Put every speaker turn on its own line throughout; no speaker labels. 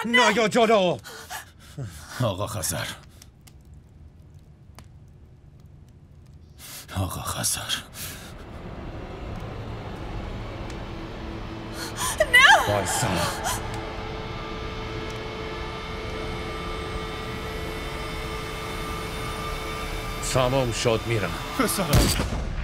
نه یا جلو.
آقا خزر، آقا خزر،
نه بایسا. تمام شد میرم.
پسرم.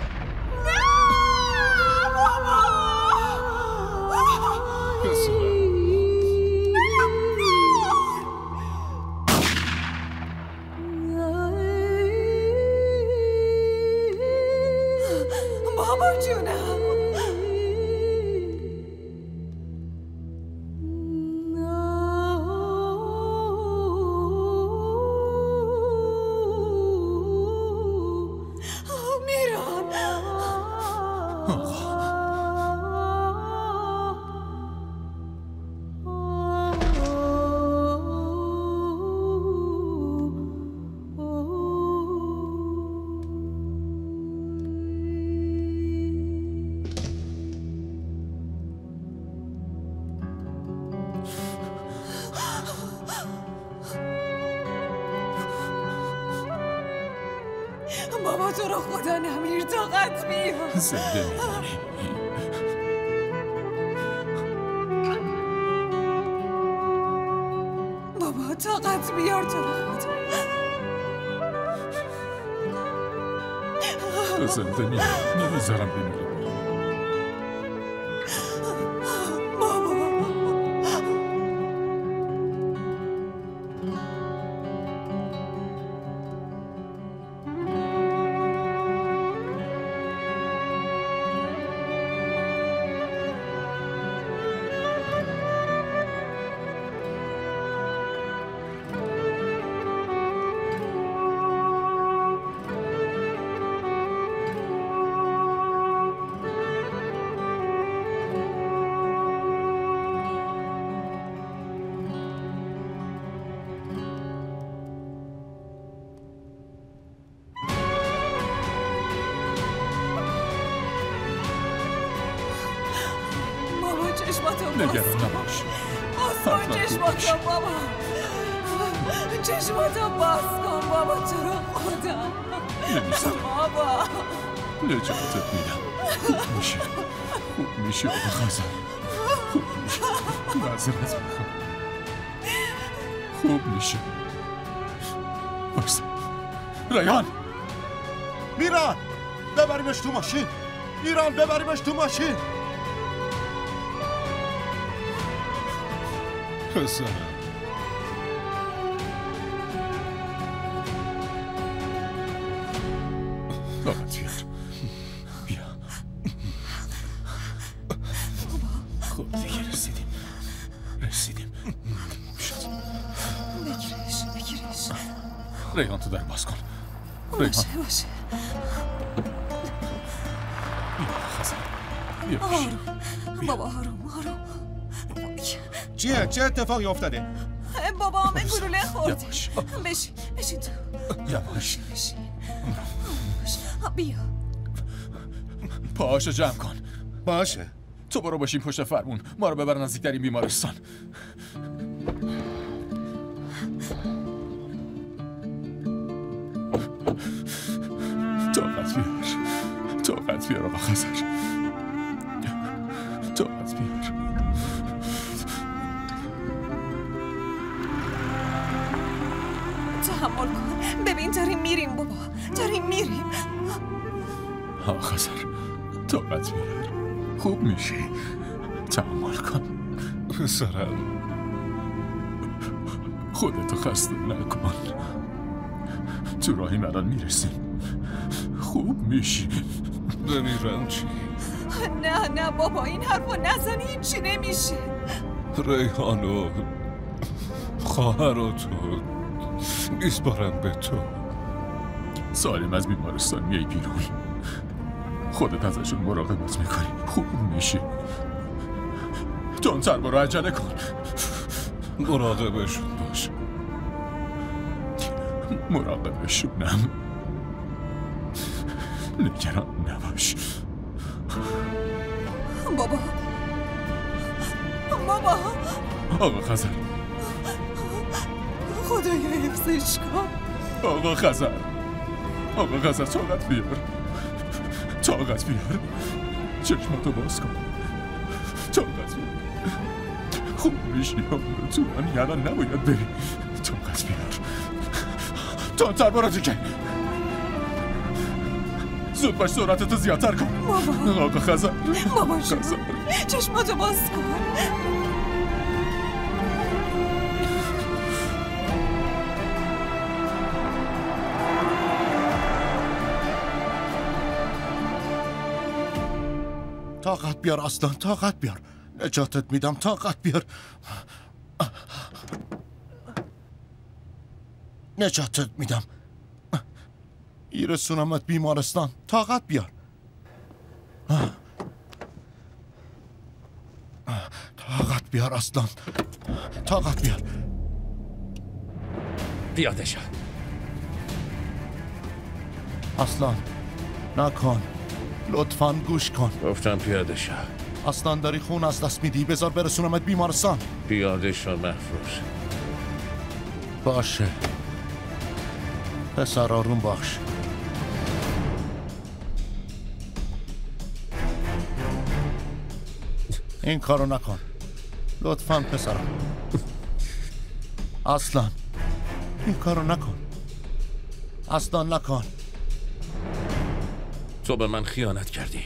بابا تو رو خدا نمیر، طاقت بیار.
زنده میمونی.
بابا طاقت بیار تو رو خدا.
تو زنده میمونی، نمیذارم بمیری. نگران نباش.
باز کن چشماتو بابا. چشماتو باز کن بابا، تو رو خدا.
نمیذارم
بابا.
نجاتت میدم. خوب میشه، خوب میشه آقا خزر، خوب میشه. معذرت میخوام. خوب میشه. بایستا ریحان.
میران ببریمش تو ماشین. میران ببریمش تو ماشین.
پسرم. طاقت بیار. بیا. خب دیگه رسیدیم.
بگیرش.
ریحان تو در باز کن. ریحان
باشه.
بیا خزر. بیا
آروم بابا، آروم.
چیه؟ چه اتفاقی افتاده؟
بابا همه گلوله خورده. بشین تو.
یواش.
بیا.
پاهاشو جمع کن.
باشه.
تو برو باشیم پشت فرمون، ما رو ببر نزدیکترین بیمارستان. طاقت بیار آقا خزر. طاقت بیار.
تحمل کن. ببین داریم میریم بابا،
آقا خزر طاقت بیار. خوب میشی. تحمل کن پسرم. خودتو خسته نکن. تو راهیم الان میرسیم. خوب میشی. نمیرم چی؟
نه بابا این حرفو نزنی، هیچی نمیشه.
ریحانو خواهراتو میسپارم به تو. سالم از بیمارستان میای بیرون. خودت ازشون مراقبت میکنی. خوب میشی. تندتر برو، عجله کن. مراقبشون باش. مراقبشونم. نگران نباش.
بابا
آقا خزر
خدایا حفظش کن.
آقا خزر طاقت بیار، چشماتو باز کن، طاقت بیار. خوب میشی تو من الان نباید بری. طاقت بیار، تا ترباراتو که زود باش، سرعتتو زیادتر کن. آقا خزر
بابا چشماتو باز کن.
طاقت بیار اصلا، طاقت بیار، نجاتت میدم، طاقت بیار، نجاتت میدم، میرسونمت بیمارستان، طاقت بیار، طاقت بیار اصلا، طاقت بیار.
پیاده شو.
اصلا نکن، لطفاً گوش کن.
گفتم پیاده شو.
اصلا داری خون از دست میدی، بذار برسونمت بیمارستان.
پیاده شو محفوظ.
باشه پسر، آروم باش. این کارو نکن لطفاً پسرم. اصلا این کارو نکن، اصلا نکن.
تو به من خیانت کردی.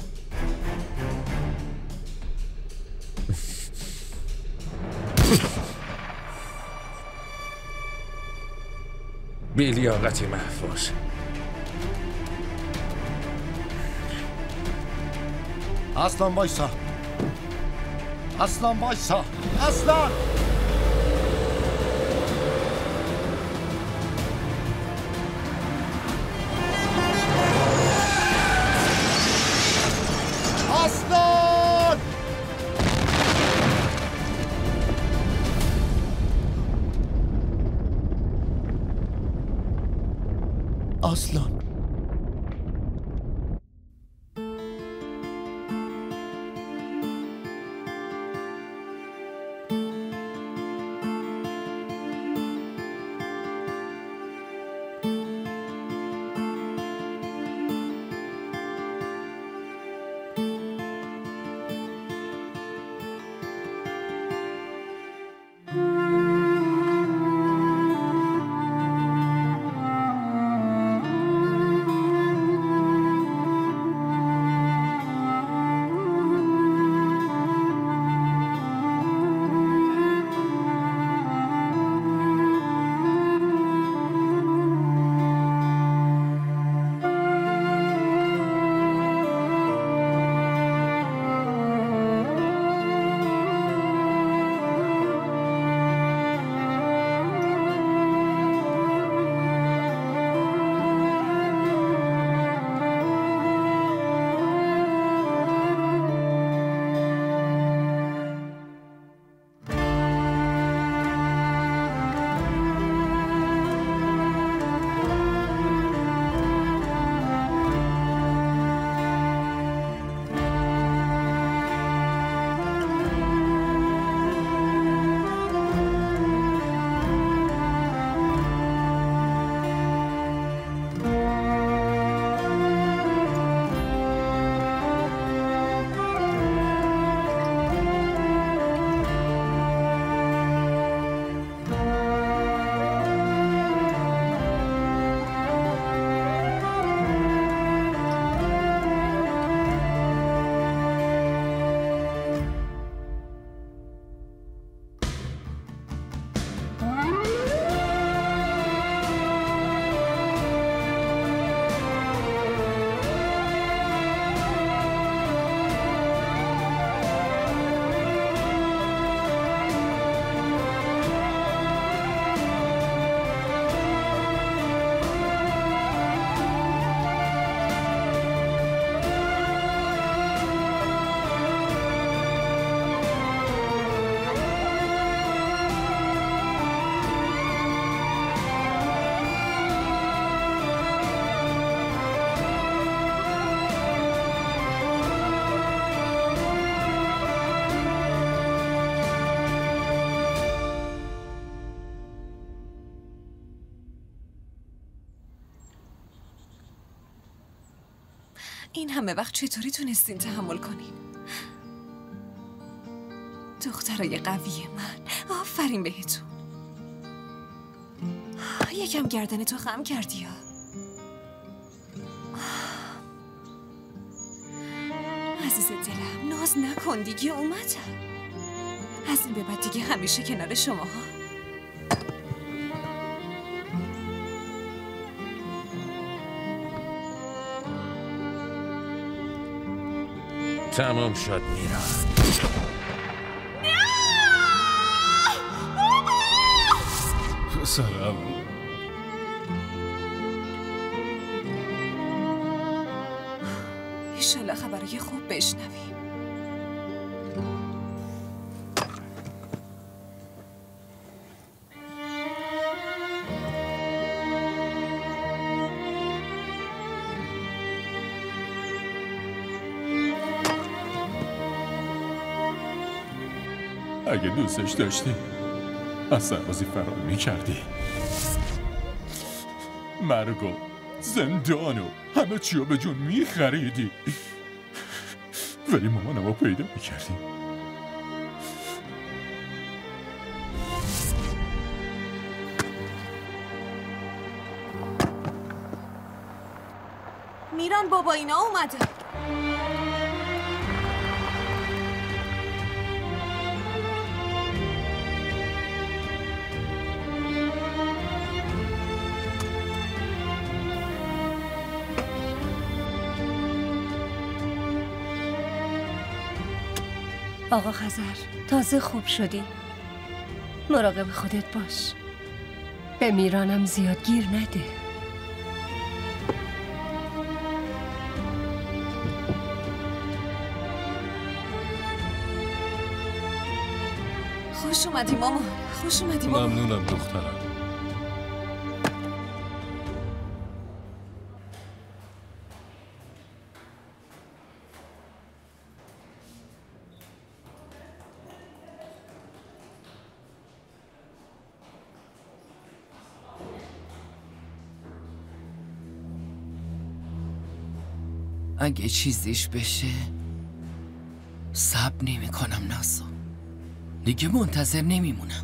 بی‌لیاقتی محفوظ.
اصلا وایسا، اصلا وایسا، اصلا اصلا
این همه وقت چطوری تونستین تحمل کنین؟ دخترای قوی من، آفرین بهتون. یکم گردنتو خم کردی ها. عزیز دلم ناز نکن دیگه، اومدم. از این به بعد دیگه همیشه کنار شما ها.
تمام شد میران.
سلام.
ایشالله خبرای خوب بشنویم.
اگه دوستش داشتی از سربازی فرار میکردی. مرگ و زندان و همه چی رو به جون میخریدی، ولی مامانم رو پیدا میکردی.
میران بابا اینا اومده.
آقا خزر، تازه خوب شدی. مراقب خودت باش. به میرانم زیاد گیر نده.
خوش اومدی مامان، خوش اومدی مامان.
ممنونم دخترم.
اگه چیزیش بشه صبر نمی کنم ناسو، دیگه منتظر نمیمونم.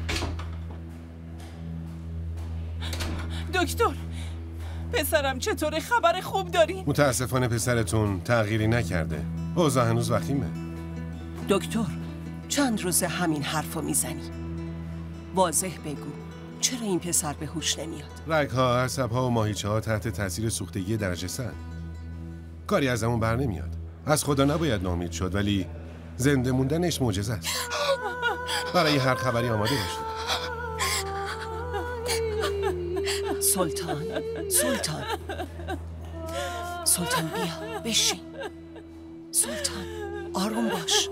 دکتر، پسرم چطوره؟ خبر خوب دارین؟
متاسفانه پسرتون تغییری نکرده. اوضاع هنوز وخیمه.
دکتر، چند روزه همین حرفو میزنی؟ واضح بگو چرا این پسر به هوش نمیاد؟
رگ‌ها، عصب‌ها و ماهیچه‌ها تحت تاثیر سوختگی درجه 3. کاری ازمون بر نمیاد. از خدا نباید ناامید شد، ولی زنده موندنش معجزه است. برای هر خبری آماده باشید.
سلطان بیا بشین. سلطان آروم باش.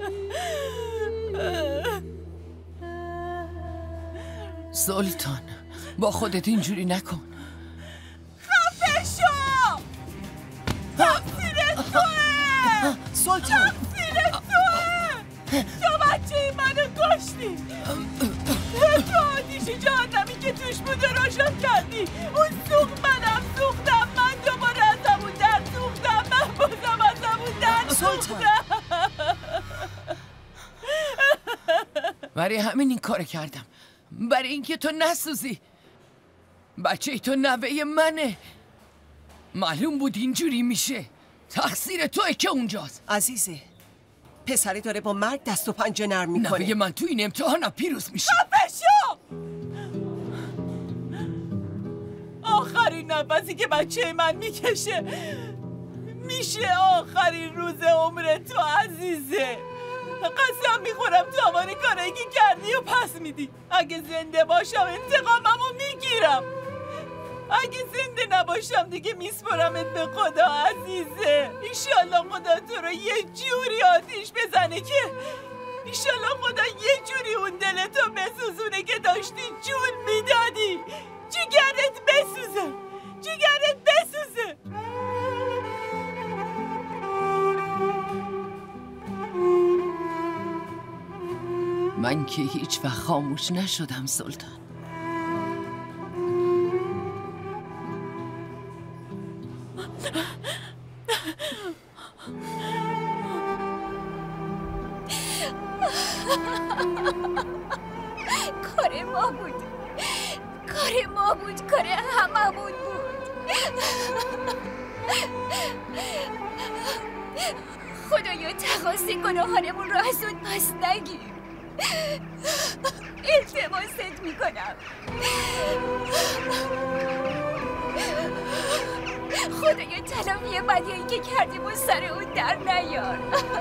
سلطان با خودت اینجوری نکن.
خفه شو! تقصیر توه! سلطان تقصیر توه! تو بچه منو کشتی. تو آتیش جهنمی که توش بود روشن کردی. اون سوخت، منم سوختم. من دوباره از همون در سوختم. من بازم از همون در سوختم.
برای همین این کار کردم، برای اینکه تو نسوزی. بچه تو نوه منه. معلوم بود اینجوری میشه. تقصیر توئه که اونجاست.
عزیزه، پسری داره با مرگ دست و پنجه نرم میکنه.
نوه من تو این امتحان پیروز میشه.
خفه شو! آخرین نفسی که بچه من میکشه میشه آخرین روز عمر تو عزیزه. قسم میخورم تمام کارایی که کردی و پس میدی. اگه زنده باشم انتقاممو میگیرم. اگه زنده نباشم دیگه میسپرمت به خدا عزیزه. ایشالله خدا تو رو یه جوری آتیش بزنه که ایشالله خدا یه جوری اون دلتو بسوزونه که داشتی جون میدادی. جگرت بسوزه، جگرت بسوزه.
من که هیچ وقت خاموش نشدم سلطان.
کار ما بود، کار ما بود، کار هممون بود. خدایا تقاضی گناهانمون رو از اون پس نگیر. التماست میکنم. خدایا تلافی بدیایی که کردیم و سر اون در نیار.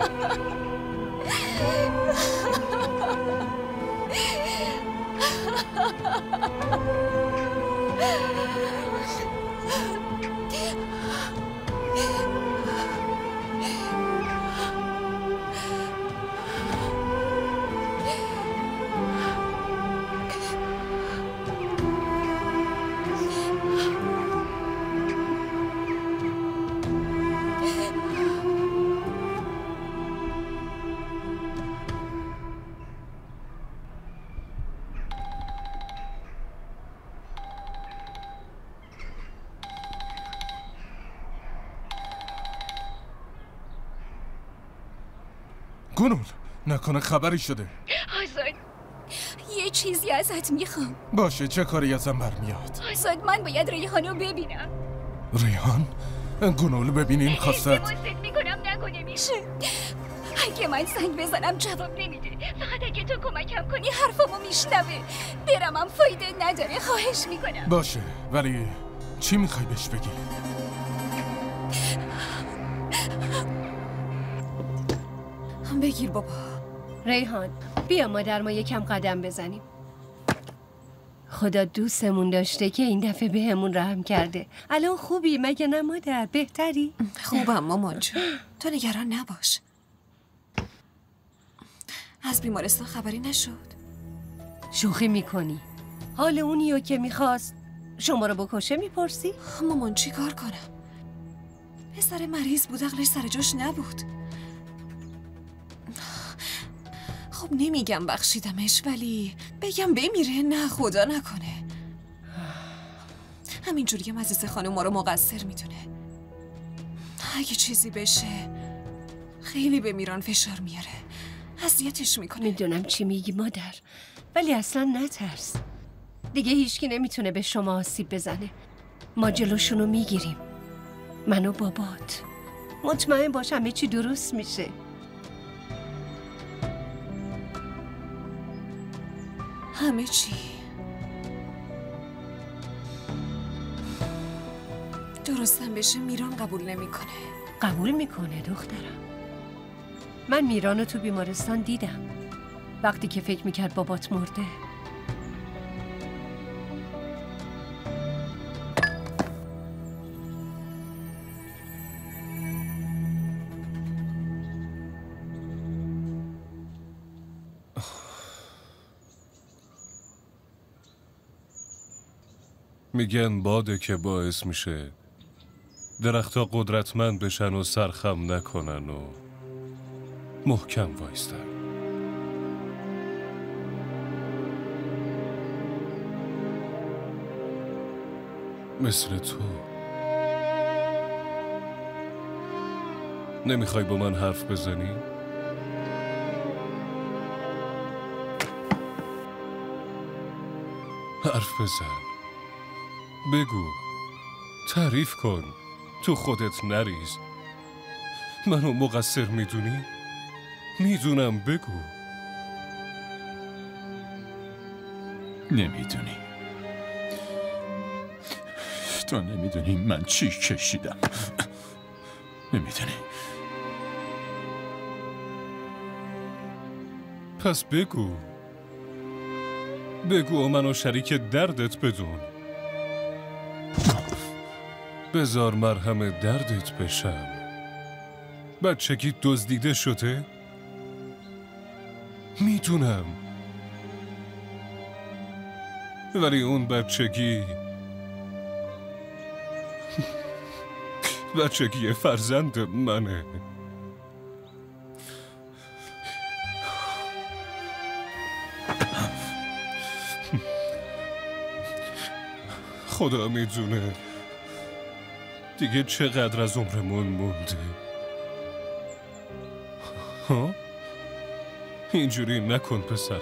گنول، نکنه خبری شده؟
آزاد، یه چیزی ازت میخوام.
باشه، چه کاری ازم برمیاد؟
آزاد، من باید ریحانو ببینم.
ریحان؟ گنول ببینین خواست
التماست میکنم نکنه میشه. اگه من زنگ بزنم جواب نمیده. فقط اگه تو کمکم کنی حرفمو میشنوه. برمم فایده نداره، خواهش میکنم.
باشه، ولی چی میخوای بهش بگی؟
بگیر بابا.
ریحان، بیا مادر ما یکم قدم بزنیم. خدا دوستمون داشته که این دفعه بهمون رحم کرده. الان خوبی مگه نه مادر؟ بهتری؟
خوبم مامان جون، تو نگران نباش. از بیمارستان خبری نشد؟
شوخی میکنی؟ حال اونیو که میخواست شما رو بکشه میپرسی؟
مامان چی کار کنم؟ پسر مریض بود، عقلش سر جاش نبود. خب نمیگم بخشیدمش، ولی بگم بمیره؟ نه خدا نکنه. همینجوری هم عزیز خانم ما رو مقصر میدونه. اگه چیزی بشه خیلی به میران فشار میاره، اذیتش میکنه.
میدونم چی میگی مادر، ولی اصلا نترس. دیگه هیچکی نمیتونه به شما آسیب بزنه. ما جلوشونو میگیریم، من و بابات. مطمئن باش همه چی درست میشه.
همه چی درستم بشه میران قبول نمیکنه.
قبول میکنه دخترم. من میرانو تو بیمارستان دیدم وقتی که فکر میکرد بابات مرده.
میگن باده که باعث میشه درختها قدرتمند بشن و سرخم نکنن و محکم وایستن. مثل تو. نمیخوای با من حرف بزنی؟ حرف بزن، بگو، تعریف کن، تو خودت نریز. منو مقصر میدونی؟ میدونم، بگو.
نمیدونی. تو نمیدونی من چی کشیدم. نمیدونی.
پس بگو، بگو و منو شریک دردت بدون. بذار مرهم دردت بشم. بچگی دزدیده شده؟ میدونم، ولی اون بچگی فرزند منه. خدا میدونه دیگه چقدر از عمرمون مونده. ها؟ اینجوری نکن پسرم.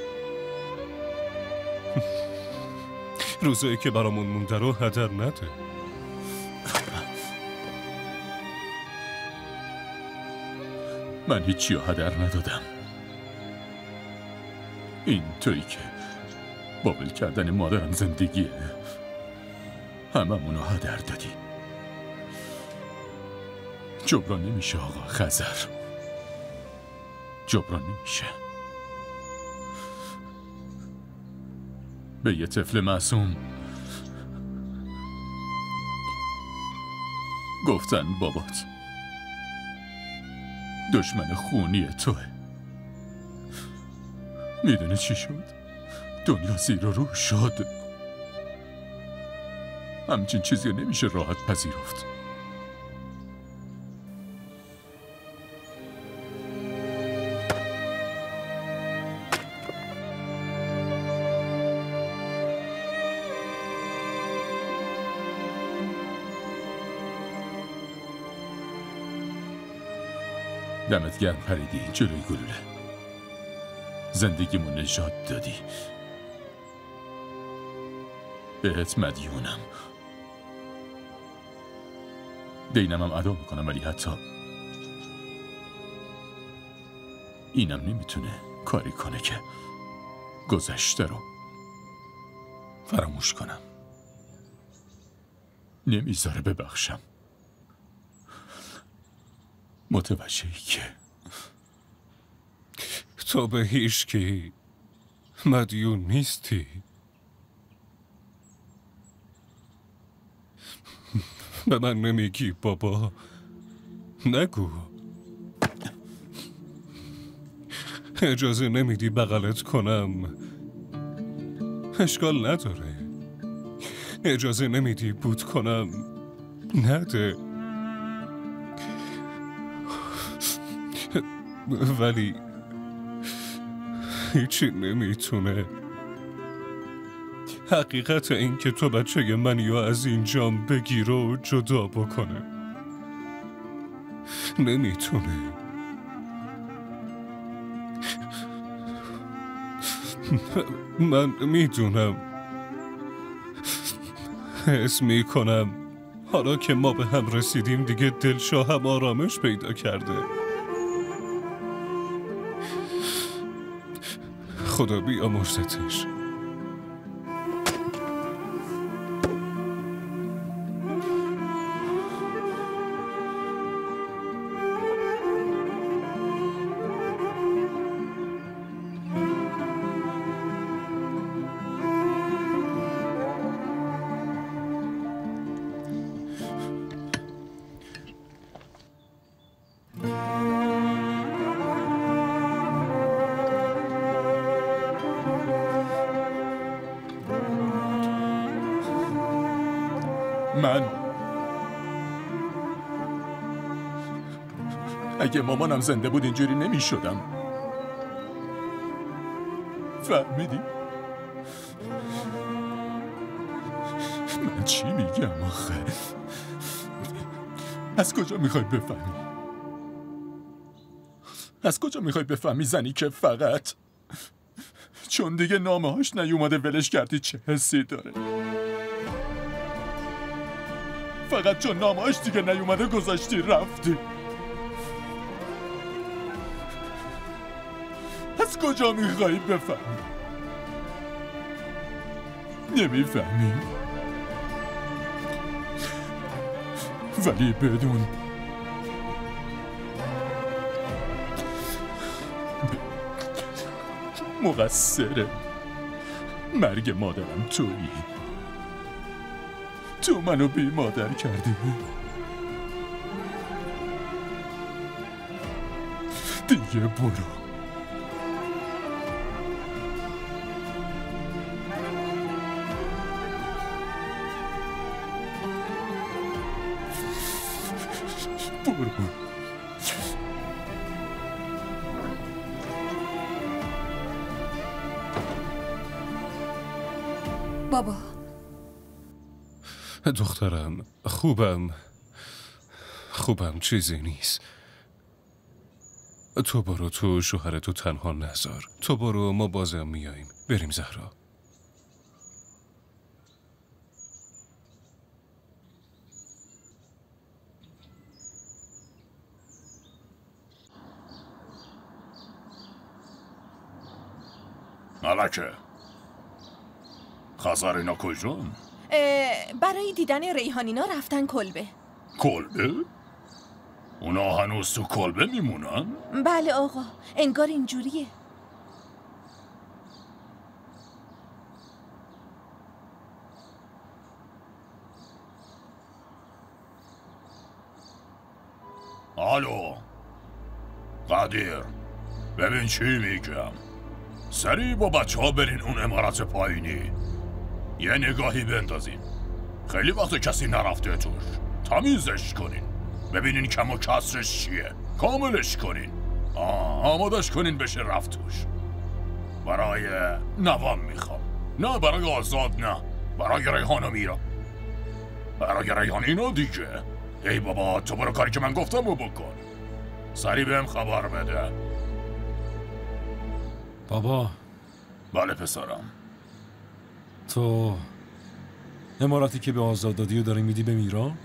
روزایی که برامون مونده رو هدر نده.
من هیچی هدر ندادم. این تویی که با ول کردن مادرم زندگیه هممونو هدر دادی. جبران نمیشه آقا خزر، جبران نمیشه. به یه طفل معصوم گفتن بابات دشمن خونی توه. میدونه چی شد؟ دنیا زیر و رو شد. همچین چیزی نمیشه راحت پذیرفت. دمت گرم پریدی جلوی گلوله. زندگیمو نجات دادی. بهت مدیونم. دینم هم ادا میکنم، ولی حتی اینم نمیتونه کاری کنه که گذشته رو فراموش کنم. نمیذاره ببخشم. متوجهی که
تو به هیچکی مدیون نیستی. به من نمیگی بابا؟ نگو. اجازه نمیدی بغلت کنم؟ اشکال نداره. اجازه نمیدی بود کنم؟ نده. ولی هیچی نمیتونه حقیقت این که تو بچه من یا از اینجام بگیر و جدا بکنه. نمیتونه. من میدونم، حس میکنم حالا که ما به هم رسیدیم دیگه دلشاه هم آرامش پیدا کرده. خدا بیامرزتش.
اگه مامانم زنده بود اینجوری نمی شدم. فهمیدی؟ من چی میگم آخه؟ از کجا میخوای بفهمی؟ از کجا میخوای بفهمی زنی که فقط چون دیگه نامه هاش نیومده ولش کردی چه حسی داره؟ فقط چون نامه هاش دیگه نیومده گذاشتی رفتی. از کجا میخوایی بفهمی؟ نمیفهمی؟ ولی بدون مقصر مرگ مادرم تویی. تو منو بی مادر کردی. دیگه برو.
بابا
دخترم خوبم چیزی نیست. تو برو، تو شوهرتو تنها نذار. تو برو، ما بازم میاییم. بریم زهرا.
ملکه خزرینا کجان؟
برای دیدن ریحانینا رفتن کلبه.
کلبه؟ اونا هنوز تو کلبه میمونن؟
بله آقا، انگار اینجوریه.
الو قدیر، ببین چی میگم. سریع با بچه ها برین اون عمارت پایینی، یه نگاهی بندازین. خیلی وقت کسی نرفته توش. تمیزش کنین، ببینین کم و کسرش چیه، کاملش کنین. آمادش کنین بشه رفت توش. برای نوام میخوام، نه برای آزاد، نه برای ریحان و میرا. برای ریحان اینا دیگه. ای بابا تو برو کاری که من گفتم رو بکن. سریع بهم خبر بده.
بابا.
بله پسرم.
تو اماراتی که به آزاد دادی و داری میدی به میران؟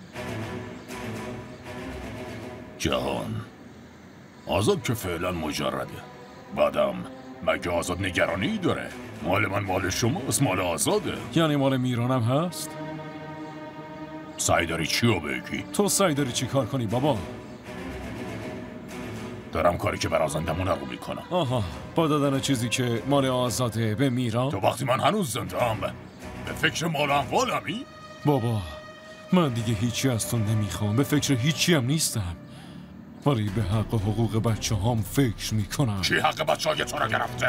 جهان آزاد که فعلا مجرده. بعدم مگه آزاد نگرانی داره؟ مال من مال شماست، مال آزاده.
یعنی مال میرانم هست؟
سعی داری چی رو بگی؟
تو سعی داری چی کار کنی بابا؟
دارم کاری که برازندمونه رو میکنم.
آها، با دادن چیزی که مال آزاده به میران؟
تو وقتی من هنوز زنده هم به فکر مال اموالمی؟
بابا من دیگه هیچی از تو نمیخوام، به فکر هیچی هم نیستم، ولی به حق و حقوق بچه هم فکر میکنم.
چی حق بچه های تو رو گرفته؟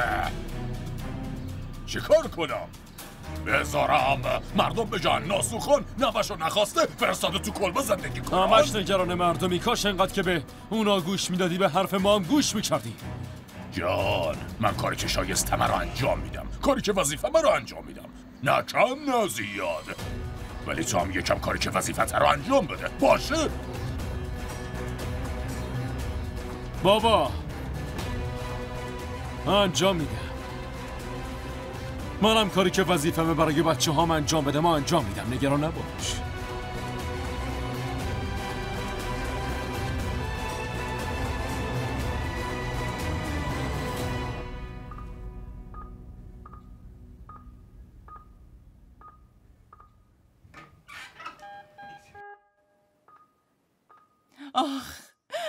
چی کار کنم؟ بذارم مردم بجن ناسوخون نوشو نخواسته فرستاده تو کلبه زندگی کنن؟
همش نگران مردمی، کاش انقدر که به اونا گوش میدادی به حرف ما هم گوش میکردی.
جان من کاری که شایستمه رو انجام میدم، کاری که وظیفه‌مه رو انجام میدم، نه کم نه زیاد. ولی تو هم یکم کاری که وظیفت رو انجام بده، باشه؟
بابا انجام میدم. منم کاری که وظیفه‌مه برای بچه هام انجام بده ما انجام میدم، نگران نباش.
آخ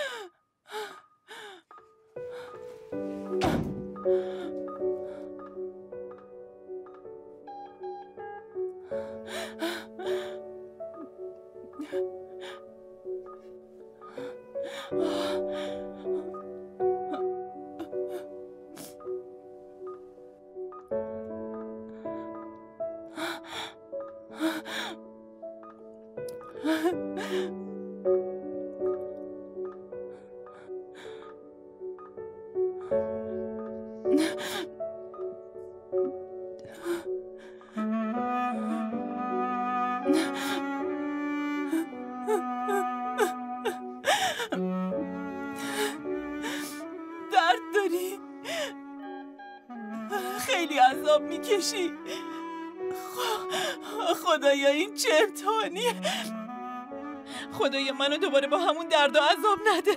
خیلی عذاب میکشی. خدایا این چه امتحانیه؟ خدایا منو دوباره با همون درد و عذاب نده.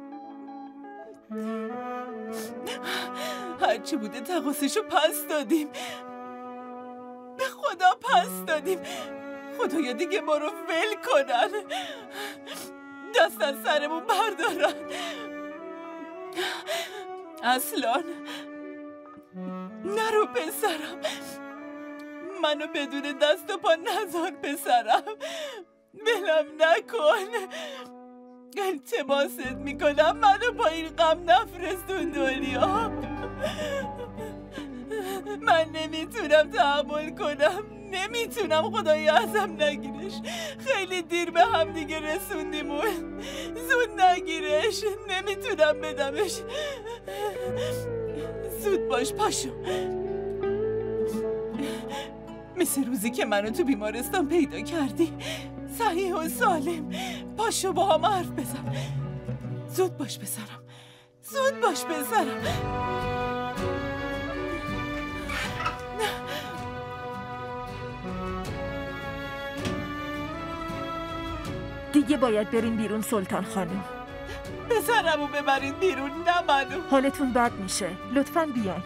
هرچی بوده تقاصیشو پس دادیم، به خدا پس دادیم. خدایا دیگه ما رو ول کنن، دست از سرمون بردارن. اصلا نرو پسرم، منو بدون دست و پا نذار پسرم، بلم نکن، التماست میکنم منو با این غم نفرستون دنیا. من نمیتونم تحمل کنم، نمیتونم، خدایا ازم نگیرش. خیلی دیر به هم دیگه رسوندیمون، زود نگیرش، نمیتونم بدمش. زود باش پاشو، مثل روزی که منو تو بیمارستان پیدا کردی صحیح و سالم. پاشو با هم حرف بزن. زود باش پسرم، زود باش بذارم.
دیگه باید برین بیرون سلطان خانم.
پسرمو ببرین بیرون، نه منو.
حالتون بد میشه، لطفاً بیاین.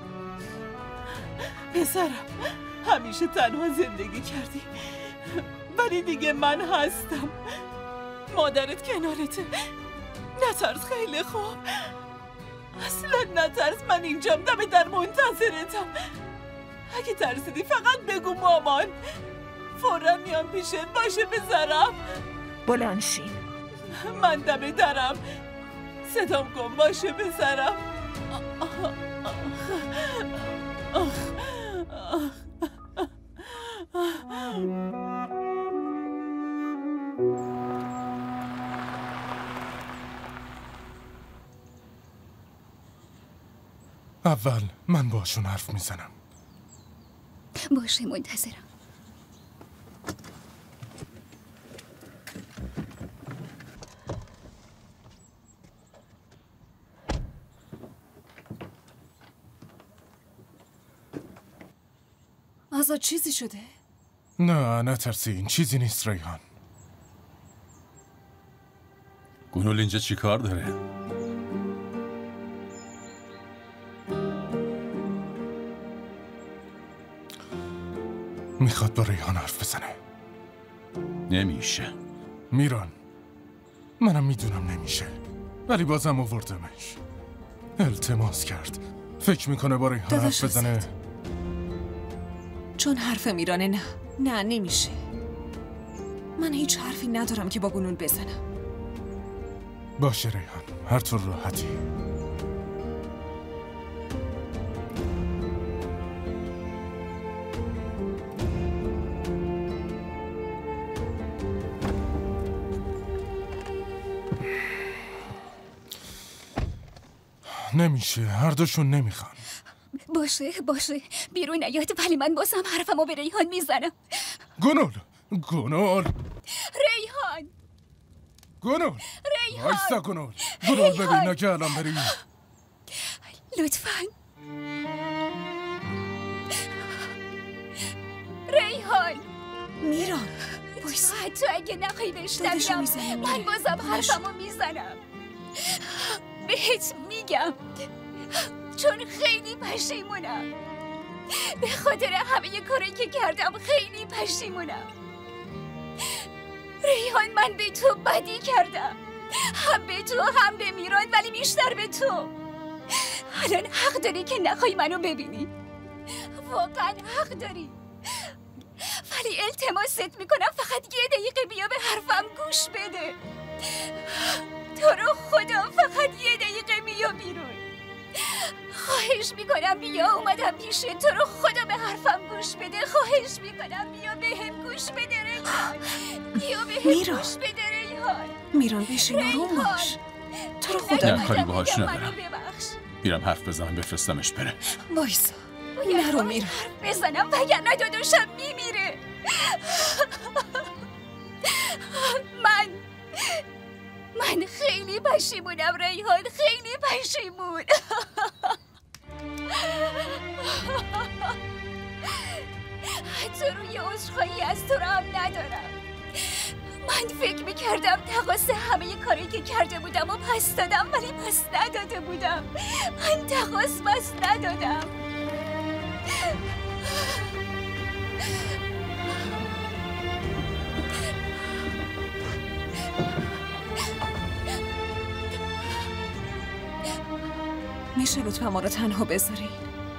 پسرم همیشه تنها زندگی کردی، ولی دیگه من هستم. مادرت کنارته. نترس، خیلی خوب. اصلا نترس، من اینجام دم در منتظرتم. اگه ترسیدی فقط بگو مامان، فوراً میام پیشت. باشه پسرم؟
بلند شین.
من دم درم، صدام کن. باشه پسرم؟
اول من باشون حرف میزنم.
باشه منتظرم.
آزاد چیزی شده؟
نه نترسین، چیزی نیست ریحان.
گنول اینجا چی کار داره؟
میخواد با ریحان حرف بزنه.
نمیشه.
میران، منم میدونم نمیشه، ولی بازم آوردمش. التماس کرد، فکر میکنه با ریحان حرف بزنه.
چون حرف میرانه نه نمیشه. من هیچ حرفی ندارم که با گنول بزنم.
باشه ریحان، هر طور راحتی. نمیشه، هر دوشون نمیخوان.
باشه بیرون نیاد، ولی من بازم حرفمو به ریحان میزنم.
گنول
ریحان
وایستا گنول ببین که الان بری.
لطفاً ریحان.
میران
وایسا، حتی اگه نخوای بشنوم من بازم حرفمو میزنم. بهت میگم چون خیلی پشیمونم. به خاطر همه کاری که کردم خیلی پشیمونم. ریحان، من به تو بدی کردم، هم به تو هم به میران، ولی بیشتر به تو. الان حق داری که نخوای منو ببینی، واقعا حق داری، ولی التماست میکنم فقط یه دقیقه بیا به حرفم گوش بده. تو رو خدا فقط یه دقیقه بیا بیرون. خواهش میکنم بیا، اومدم پیشت. تو رو خدا به حرفم گوش بده. خواهش میکنم بیا بهم گوش بده ریحان. بیا بهم گوش بده ریحان.
میران بشین آروم باش. تو رو خدا
نه کاری باهاش ندارم. میرم حرف بزنم بفرستمش بره.
وایسا نرو میران.
حرف بزنم وگرنه داداشم میمیره. من خیلی پشیمونم ریحان، خیلی پشیمون. حتی روی عذرخواهی از تو رو هم ندارم. من فکر میکردم تقاص همه کاری که کرده بودم و پس دادم، ولی پس نداده بودم. من تقاص پس ندادم.
میشه لطفا ما رو تنها بذارین؟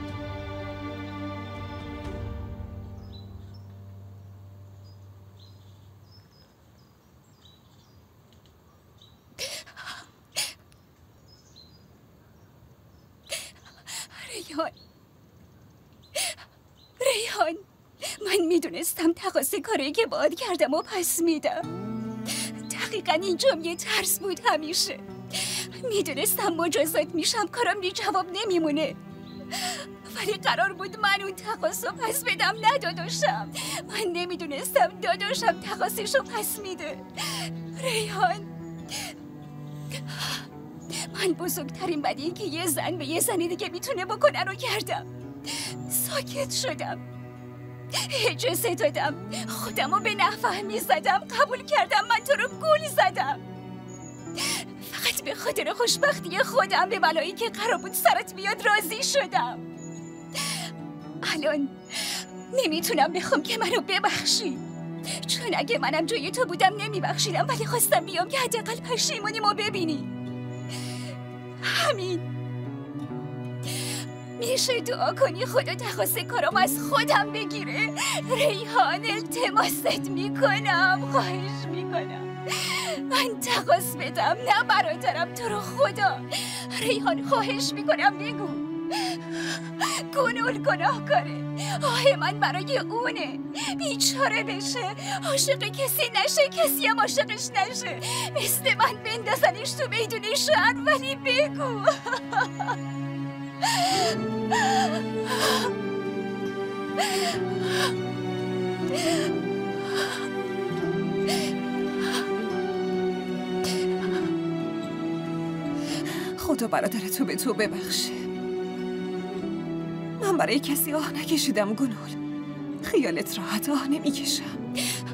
ریحان، من میدونستم تقاص کاری که باهات کردم و پس میدم. دقیقا اینجام یه ترس بود همیشه. میدونستم مجازات میشم، کارم بی جواب نمیمونه، ولی قرار بود من اون تقاصو پس بدم. نه داداشم، من نمیدونستم داداشم تقاصشو پس میده. ریحان من بزرگترین بدی که یه زن به یه زنی دیگه میتونه بکنه رو کردم. ساکت شدم، اجازه دادم، خودمو به نفهمی زدم، قبول کردم من تو رو گول زدم. فقط به خاطر خوشبختی خودم به بلایی که قرار بود سرت بیاد راضی شدم. الان نمیتونم بخوام که منو ببخشی، چون اگه منم جای تو بودم نمیبخشیدم، ولی خواستم بیام که حداقل پشیمونیمو ببینی. همین. میشه دعا کنی خدا تقاص کارم از خودم بگیره؟ ریحان التماست میکنم، خواهش میکنم من تقاص بدم، نه برادرم، تو رو خدا. ریحان خواهش میکنم بگو. گنول گناهکاره، آه من برای اونه، بیچاره بشه، عاشق کسی نشه، کسی هم عاشقش نشه، مثل من بندازنش تو میدون شهر. ولی بگو.
خدا برادر تو به تو ببخشه. من برای کسی آه نکشیدم گنول. خیالت راحت، آه نمیکشم.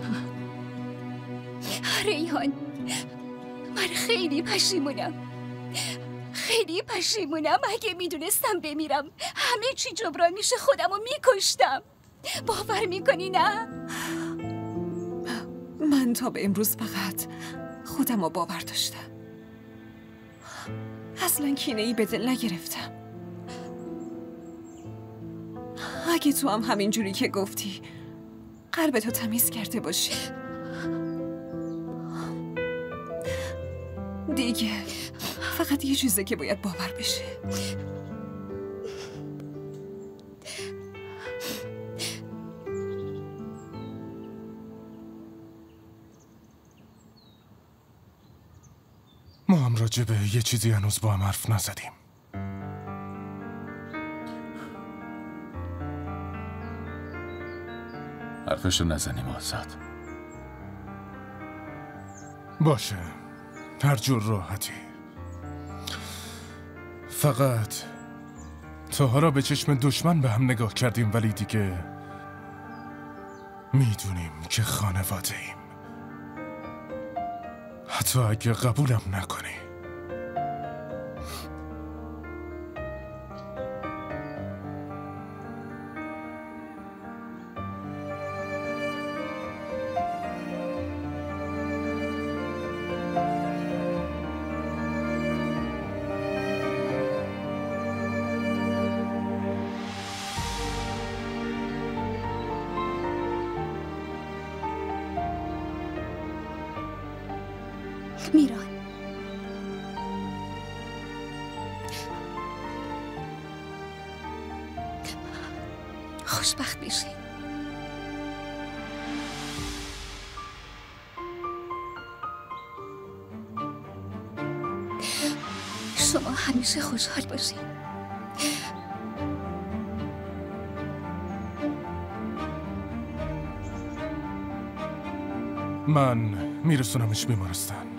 ریحان من خیلی پشیمونم، خیلی پشیمونم. اگه میدونستم بمیرم همه چی جبران میشه خودمو میکشتم. باور میکنی نه؟
من تا به امروز فقط خودمو باور داشتم، اصلا کینه‌ای به دل نگرفتم. اگه تو هم همین جوری که گفتی قلبتو تمیز کرده باشی، دیگه فقط یه چیزه که باید باور بشه.
ما هم راجع به یه چیزی هنوز با هم حرف نزدیم.
حرفشو نزنیم آزاد.
باشه، هر جور راحتی. فقط تا را به چشم دشمن به هم نگاه کردیم، ولی دیگه میدونیم که خانواده ایم. حتی اگه قبولم نکنی.
میران خوشبخت بشی. شما همیشه خوشحال باشی.
من میرسونمش بیمارستان.